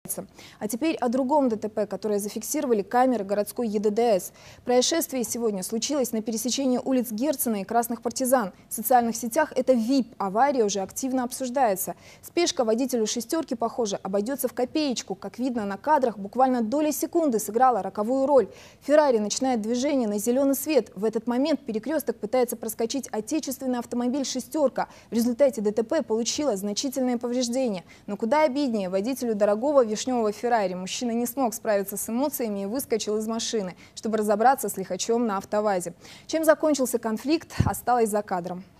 А теперь о другом ДТП, которое зафиксировали камеры городской ЕДДС. Происшествие сегодня случилось на пересечении улиц Герцена и Красных Партизан. В социальных сетях это ВИП. Авария уже активно обсуждается. Спешка водителю «шестерки», похоже, обойдется в копеечку. Как видно на кадрах, буквально доля секунды сыграла роковую роль. «Феррари» начинает движение на зеленый свет. В этот момент перекресток пытается проскочить отечественный автомобиль «шестерка». В результате ДТП получила значительные повреждения. Но куда обиднее, водителю дорогого вишневого «Феррари» мужчина не смог справиться с эмоциями и выскочил из машины, чтобы разобраться с лихачом на автовазе. Чем закончился конфликт, осталось за кадром.